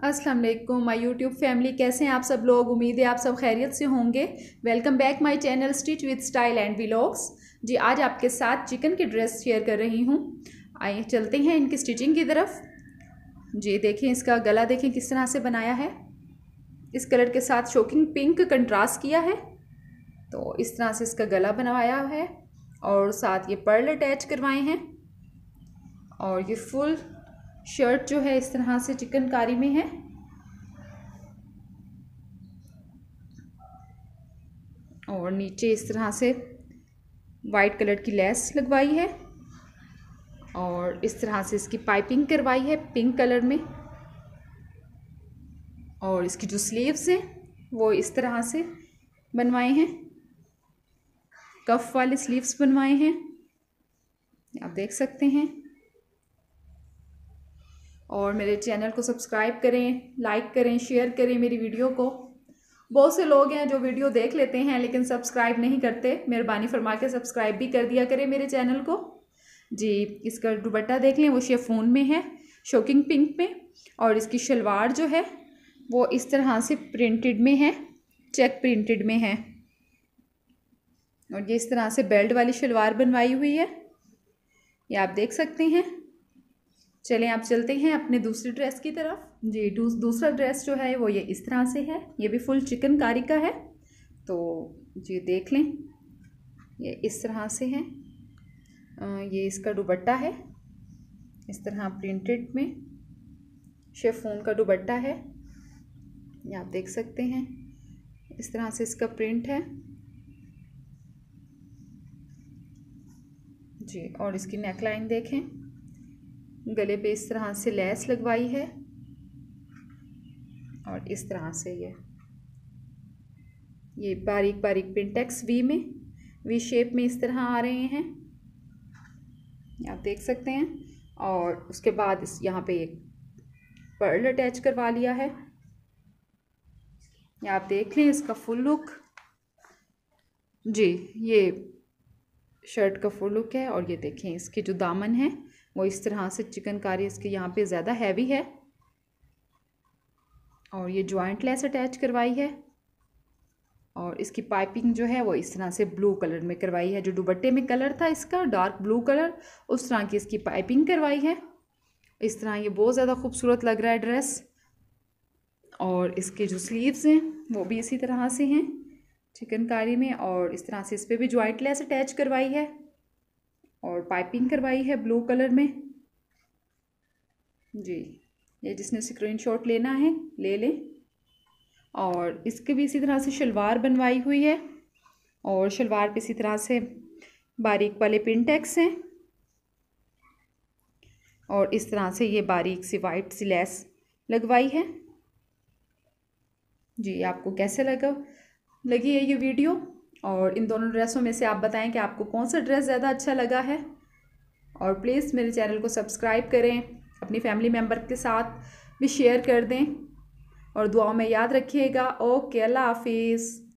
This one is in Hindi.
अस्सलाम वालेकुम माय यूट्यूब फैमिली, कैसे हैं आप सब लोग। उम्मीद है आप सब खैरियत से होंगे। Welcome back my channel stitch with style and vlogs. जी, आज आपके साथ चिकन की ड्रेस शेयर कर रही हूँ। आइए चलते हैं इनकी स्टिचिंग की तरफ। जी देखें, इसका गला देखें किस तरह से बनाया है। इस कलर के साथ शॉकिंग पिंक कंट्रास्ट किया है, तो इस तरह से इसका गला बनवाया है और साथ ये पर्ल अटैच करवाए हैं। और ये फुल शर्ट जो है इस तरह से चिकनकारी में है और नीचे इस तरह से वाइट कलर की लेस लगवाई है और इस तरह से इसकी पाइपिंग करवाई है पिंक कलर में। और इसकी जो स्लीव्स हैं वो इस तरह से बनवाए हैं, कफ वाले स्लीव्स बनवाए हैं, आप देख सकते हैं। और मेरे चैनल को सब्सक्राइब करें, लाइक करें, शेयर करें मेरी वीडियो को। बहुत से लोग हैं जो वीडियो देख लेते हैं लेकिन सब्सक्राइब नहीं करते। मेहरबानी फरमा के सब्सक्राइब भी कर दिया करें मेरे चैनल को। जी, इसका दुपट्टा देख लें, वो शिफॉन में है, शॉकिंग पिंक में। और इसकी शलवार जो है वो इस तरह से प्रिंटेड में है, चेक प्रिंटेड में है। और ये इस तरह से बेल्ट वाली शलवार बनवाई हुई है, ये आप देख सकते हैं। चलें आप चलते हैं अपने दूसरी ड्रेस की तरफ। जी, दूसरा ड्रेस जो है वो ये इस तरह से है, ये भी फुल चिकनकारी का है। तो जी देख लें, ये इस तरह से है। ये इसका दुपट्टा है, इस तरह प्रिंटेड में शिफॉन का दुपट्टा है, ये आप देख सकते हैं। इस तरह से इसका प्रिंट है जी। और इसकी नेकलाइन देखें, गले पे इस तरह से लेस लगवाई है और इस तरह से ये बारीक बारीक पिंटेक्स वी शेप में इस तरह आ रहे हैं, आप देख सकते हैं। और उसके बाद इस यहाँ पे एक पर्ल अटैच करवा लिया है, ये आप देख लें इसका फुल लुक। जी, ये शर्ट का फुल लुक है। और ये देखें इसके जो दामन है वो इस तरह से चिकनकारी इसके यहाँ पे ज़्यादा हैवी है। और ये जॉइंट लेस अटैच करवाई है और इसकी पाइपिंग जो है वो इस तरह से ब्लू कलर में करवाई है। जो दुपट्टे में कलर था इसका डार्क ब्लू कलर, उस तरह की इसकी पाइपिंग करवाई है। इस तरह ये बहुत ज़्यादा खूबसूरत लग रहा है ड्रेस। और इसके जो स्लीव्स हैं वो भी इसी तरह से हैं चिकनकारी में। और इस तरह से इस पर भी जॉइंट लेस अटैच करवाई है और पाइपिंग करवाई है ब्लू कलर में। जी, ये जिसने स्क्रीनशॉट लेना है ले लें। और इसके भी इसी तरह से शलवार बनवाई हुई है और शलवार पे इसी तरह से बारीक वाले पिंटेक्स हैं और इस तरह से ये बारीक सी वाइट सी लेस लगवाई है। जी, आपको कैसे लगी है ये वीडियो। और इन दोनों ड्रेसों में से आप बताएं कि आपको कौन सा ड्रेस ज़्यादा अच्छा लगा है। और प्लीज़ मेरे चैनल को सब्सक्राइब करें, अपनी फैमिली मेम्बर के साथ भी शेयर कर दें और दुआओं में याद रखिएगा। ओके, अल्लाह हाफिज़।